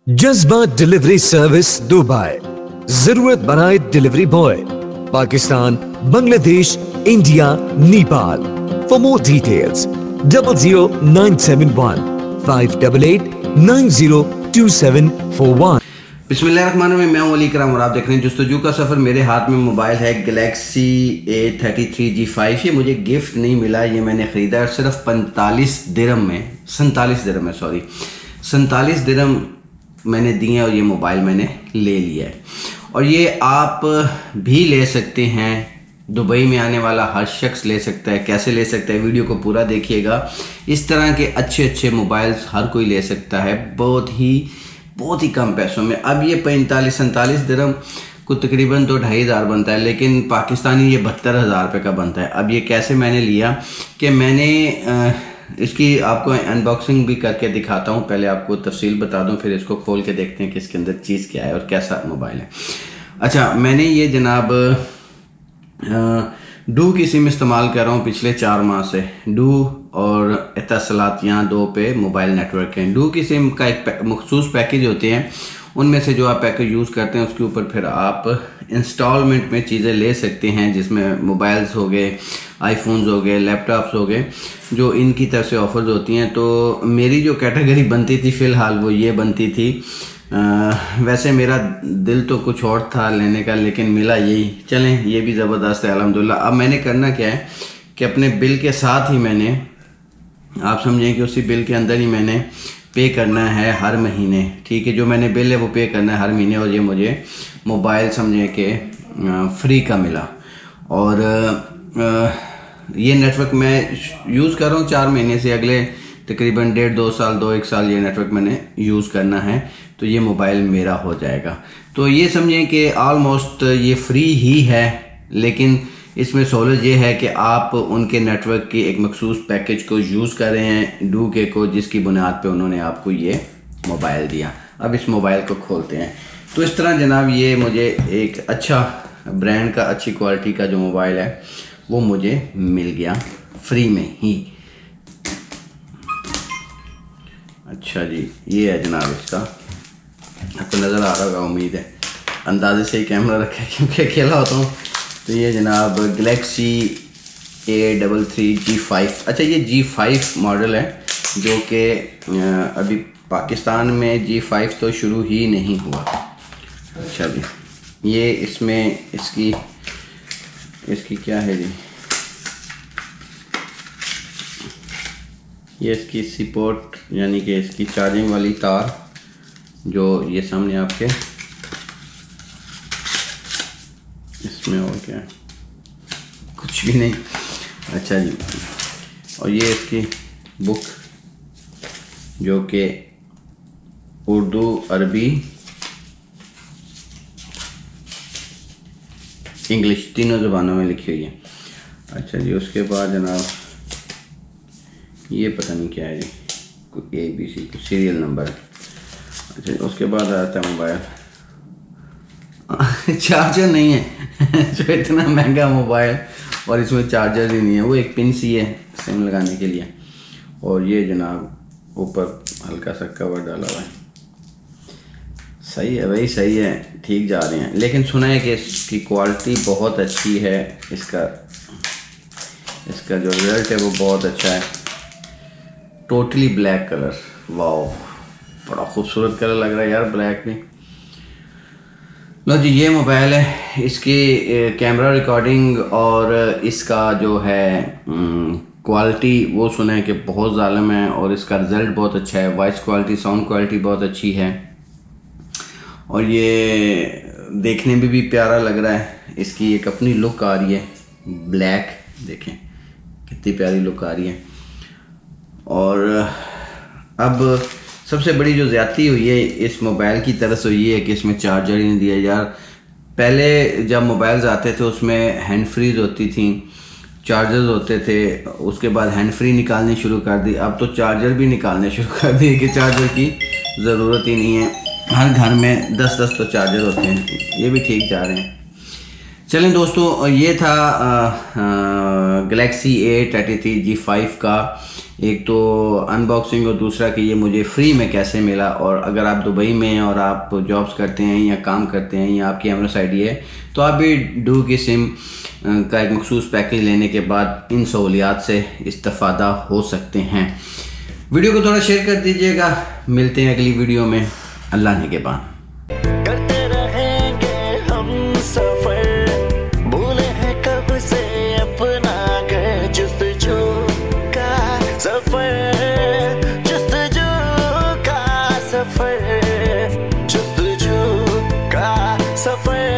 जज्बा delivery service Dubai, जरूरत बनाए delivery boy, Pakistan, Bangladesh, India, Nepal. For more details 00971 बिस्मिल्लाहिर्रहमानिर्रहीम। मैं हूं अली इकराम और आप देख रहे हैं जुस्तजू का सफ़र। मेरे हाथ में मोबाइल है गैलेक्सी A33 G5। ये मुझे गिफ्ट नहीं मिला, ये मैंने ख़रीदा सिर्फ 47 दिरहम मैंने दिए और ये मोबाइल मैंने ले लिया है। और ये आप भी ले सकते हैं, दुबई में आने वाला हर शख्स ले सकता है। कैसे ले सकता है, वीडियो को पूरा देखिएगा। इस तरह के अच्छे अच्छे मोबाइल्स हर कोई ले सकता है बहुत ही कम पैसों में। अब ये 45-47 दिरहम को तकरीबन तो 2500 बनता है, लेकिन पाकिस्तानी ये 72,000 रुपये का बनता है। अब ये कैसे मैंने लिया कि मैंने इसकी आपको अनबॉक्सिंग भी करके दिखाता हूँ। पहले आपको तफसील बता दूँ, फिर इसको खोल के देखते हैं कि इसके अंदर चीज़ क्या है और कैसा मोबाइल है। अच्छा, मैंने ये जनाब डू की सिम इस्तेमाल कर रहा हूँ पिछले 4 माह से। डू और इत्तसालात यहाँ 2 पे मोबाइल नेटवर्क हैं। डू की सिम का एक मखसूस पैकेज होते हैं, उनमें से जो आप पैकेज यूज़ करते हैं उसके ऊपर फिर आप इंस्टॉलमेंट में चीज़ें ले सकते हैं, जिसमें मोबाइल्स हो गए, आईफोन्स हो गए, लैपटॉप्स हो गए, जो इनकी तरफ से ऑफर्स होती हैं। तो मेरी जो कैटेगरी बनती थी फ़िलहाल वो ये बनती थी। वैसे मेरा दिल तो कुछ और था लेने का, लेकिन मिला यही। चलें, ये भी ज़बरदस्त है अल्हम्दुलिल्लाह। अब मैंने करना क्या है कि अपने बिल के साथ ही मैंने, आप समझें कि उसी बिल के अंदर ही मैंने पे करना है हर महीने। ठीक है, जो मैंने बिल है वो पे करना है हर महीने। और ये मुझे मोबाइल समझें कि फ्री का मिला। और ये नेटवर्क मैं यूज़ कर रहा हूँ 4 महीने से। अगले तकरीबन 1.5-2 साल 2-1 साल ये नेटवर्क मैंने यूज़ करना है, तो ये मोबाइल मेरा हो जाएगा। तो ये समझें कि ऑलमोस्ट ये फ्री ही है, लेकिन इसमें सहूलत ये है कि आप उनके नेटवर्क की एक मखसूस पैकेज को यूज़ कर रहे हैं, डू के को, जिसकी बुनियाद पे उन्होंने आपको ये मोबाइल दिया। अब इस मोबाइल को खोलते हैं। तो इस तरह जनाब ये मुझे एक अच्छा ब्रांड का, अच्छी क्वालिटी का जो मोबाइल है वो मुझे मिल गया फ्री में ही। अच्छा जी, ये है जनाब इसका, आपको नज़र आ रहा होगा उम्मीद है, अंदाजे से ही कैमरा रखा है क्योंकि अकेला होता हूँ। तो ये जनाब गैलेक्सी A33 G5। अच्छा, ये G5 मॉडल है, जो कि अभी पाकिस्तान में G5 तो शुरू ही नहीं हुआ। अच्छा जी, ये इसमें इसकी क्या है जी, ये इसकी सपोर्ट यानी कि इसकी चार्जिंग वाली तार, जो ये सामने आपके इसमें, और क्या है, कुछ भी नहीं। अच्छा जी, और ये इसकी बुक जो कि उर्दू, अरबी, इंग्लिश तीनों ज़बानों में लिखी हुई है। अच्छा जी, उसके बाद जनाब ये पता नहीं क्या है जी, कोई ABC कुछ सीरियल नंबर है। अच्छा, उसके बाद आता है मोबाइल। चार्जर नहीं है जो इतना महंगा मोबाइल और इसमें चार्जर ही नहीं है, वो एक पिन सी है सिम लगाने के लिए। और ये जनाब ऊपर हल्का सा कवर डाला हुआ है। सही है भाई, सही है, ठीक जा रहे हैं। लेकिन सुना है कि इसकी क्वालिटी बहुत अच्छी है, इसका जो रिजल्ट है वो बहुत अच्छा है। टोटली ब्लैक कलर, वाओ, बड़ा खूबसूरत कलर लग रहा है यार ब्लैक में। लो जी, ये मोबाइल है। इसकी कैमरा रिकॉर्डिंग और इसका जो है क्वालिटी वो सुना है कि बहुत ज़ालिम है, और इसका रिज़ल्ट बहुत अच्छा है। वॉइस क्वालिटी, साउंड क्वालिटी बहुत अच्छी है, और ये देखने में भी प्यारा लग रहा है। इसकी एक अपनी लुक आ रही है, ब्लैक, देखें कितनी प्यारी लुक आ रही है। और अब सबसे बड़ी जो ज़्यादती हुई है इस मोबाइल की तरफ से ये है कि इसमें चार्जर ही नहीं दिया यार। पहले जब मोबाइल्स आते थे उसमें हैंड फ्रीज होती थी, चार्जर्स होते थे, उसके बाद हैंड फ्री निकालनी शुरू कर दी। अब तो चार्जर भी निकालने शुरू कर दिए कि चार्जर की ज़रूरत ही नहीं है। हर घर में 10-10 तो चार्जर होते हैं। ये भी ठीक जा रहे हैं। चलें दोस्तों, ये था गैलेक्सी A33 G5 का एक तो अनबॉक्सिंग और दूसरा कि ये मुझे फ्री में कैसे मिला। और अगर आप दुबई में हैं और आप जॉब्स करते हैं या काम करते हैं या आपकी एमएस आईडी है तो आप भी डू की सिम का एक मखसूस पैकेज लेने के बाद इन सहूलियात से इस्तेफादा हो सकते हैं। वीडियो को थोड़ा शेयर कर दीजिएगा। मिलते हैं अगली वीडियो में। अल्लाह निगहबान। करते रहेंगे हम सफर, भूले हैं कब से अपना घर, जुस्तजू का सफर, जुस्तजू का सफर, जुस्तजू का सफर।